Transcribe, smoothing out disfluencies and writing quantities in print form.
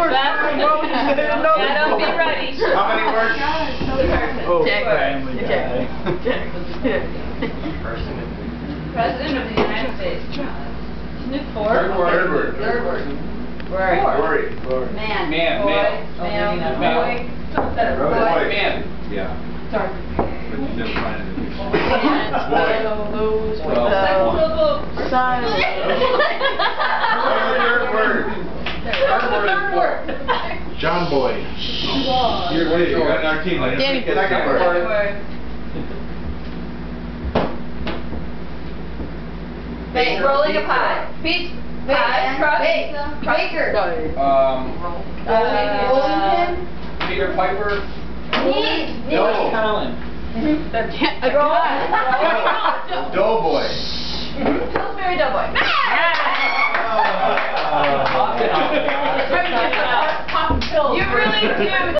words. Yeah, don't be ready. How many words? Oh, Jack. family guy. President of the United States. Isn't it four? Third word. Third word. Glory. Man. Man. Boy. Male. Male. Male. Boy. Boy. Man. Yeah. Sorry. But you didn't find it. Boy. Those with Second syllable. silence. Third word. Third word is four. John Boy. You're ready. You got another team. Danny. Second word. Second word. Bake. Rolling a pie. Pizza. Pie. Crust. Baker. Rolling pin. Peter Piper. No. Colin. Doughboy. Pillsbury Doughboy. You really do.